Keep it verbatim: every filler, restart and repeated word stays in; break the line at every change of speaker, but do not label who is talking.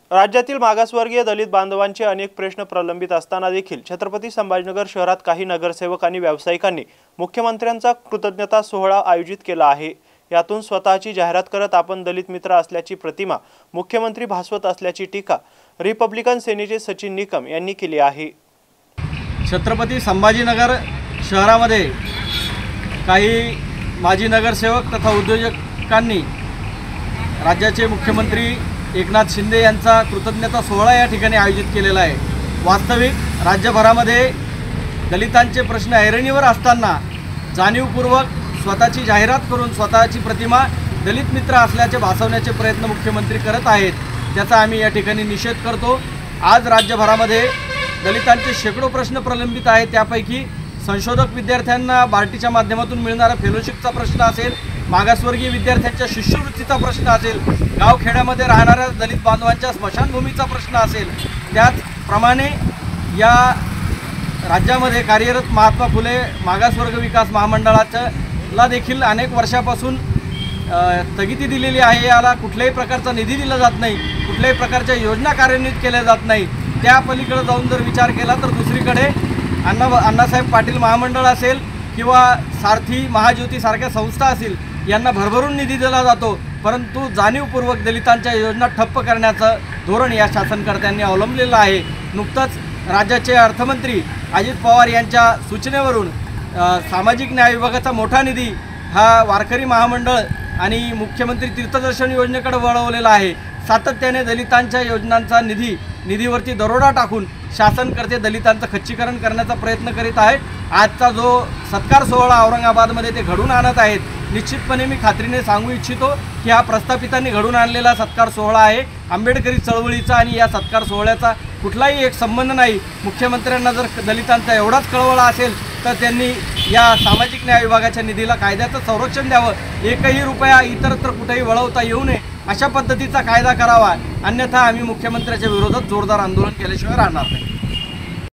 राज्यातील मागासवर्गीय दलित बांधवांचे अनेक प्रश्न प्रलंबित असताना देखील छत्रपती संभाजीनगर शहरात काही नगरसेवक आणि व्यावसायिकांनी मुख्यमंत्र्यांचा कृतज्ञता सोहळा आयोजित केला आहे। यातून स्वतःची जाहिरात करत आपण दलित मित्र असल्याची प्रतिमा मुख्यमंत्री भासवत असल्याची टीका रिपब्लिकन सेनेचे सचिन निकम यांनी केली आहे।
छत्रपती संभाजीनगर शहरामध्ये काही माजी नगरसेवक तथा उद्योजकांनी राज्याचे मुख्यमंत्री एकनाथ शिंदे यांचा कृतज्ञता सोहळा या ठिकाणी आयोजित केलेला आहे। वास्तविक राज्यभरामध्ये दलितांचे प्रश्न ऐरणीवर असताना जाणीवपूर्वक स्वतःची जाहिरात करून स्वतःची प्रतिमा दलित मित्र असल्याचे भासवण्याचे प्रयत्न मुख्यमंत्री करत आहेत, त्याचा आम्ही या ठिकाणी निषेध करतो। आज राज्यभरामध्ये दलितांचे शेकडो प्रश्न प्रलंबित आहेत, त्यापैकी संशोधक विद्यार्थ्यांना बार्टीच्या माध्यमातून मिळणारा फेलोशिपचा प्रश्न असेल, मागासवर्गीय विद्यार्थ्यांच्या शिष्यवृत्तीचा प्रश्न असेल, गावखेड्यामध्ये राहणाऱ्या दलित बांधवांच्या स्मशानभूमीचा प्रश्न असेल, त्याचप्रमाणे या राज्यामध्ये कार्यरत महात्मा फुले मागासवर्ग विकास महामंडळाला देखील अनेक वर्षापासून स्थगिती दिलेली आहे। याला कुठल्याही प्रकारचा निधी दिला जात नाही, कुठल्याही प्रकारच्या योजना कार्यान्वित केल्या जात नाही। त्या पलीकडे जाऊन जर विचार केला तर दुसरीकडे अण्णा अण्णासाहेब पाटील महामंडळ असेल किंवा सारथी महाज्योती सारख्या संस्था असतील, यांना भरभरून निधी दिला जातो, परंतु जाणीवपूर्वक दलितांच्या योजना ठप्प करण्याचं धोरण या शासनकर्त्यांनी अवलंबलेलं आहे। नुकतंच राज्याचे अर्थमंत्री अजित पवार यांच्या सूचनेवरून सामाजिक न्याय विभागाचा मोठा निधी हा वारकरी महामंडळ आणि मुख्यमंत्री तीर्थदर्शन योजनेकडे वळवलेला आहे। सातत्याने दलितांच्या योजनांचा निधी निधीवरती दरोडा टाकून शासनकर्ते दलितांचं खच्चीकरण करण्याचा प्रयत्न करीत आहेत। आजचा जो सत्कार सोहळा औरंगाबादमध्ये ते घडून आणत आहेत, निश्चितपणे मी खात्रीने सांगू इच्छितो की हा प्रस्थापितांनी घडून आणलेला सत्कार सोहळा आहे। आंबेडकरी चळवळीचा आणि या सत्कार सोहळ्याचा कुठलाही एक संबंध नाही। मुख्यमंत्र्यांना जर दलितांचा एवढाच कळवळा असेल तर त्यांनी या सामाजिक न्याय विभागाच्या निधीला कायद्याचं संरक्षण द्यावं, एकही रुपया इतरत्र कुठेही वळवता येऊ नये अशा पद्धतीचा कायदा करावा, अन्यथा आम्ही मुख्यमंत्र्यांच्या विरोधात जोरदार आंदोलन केल्याशिवाय राहणार नाही।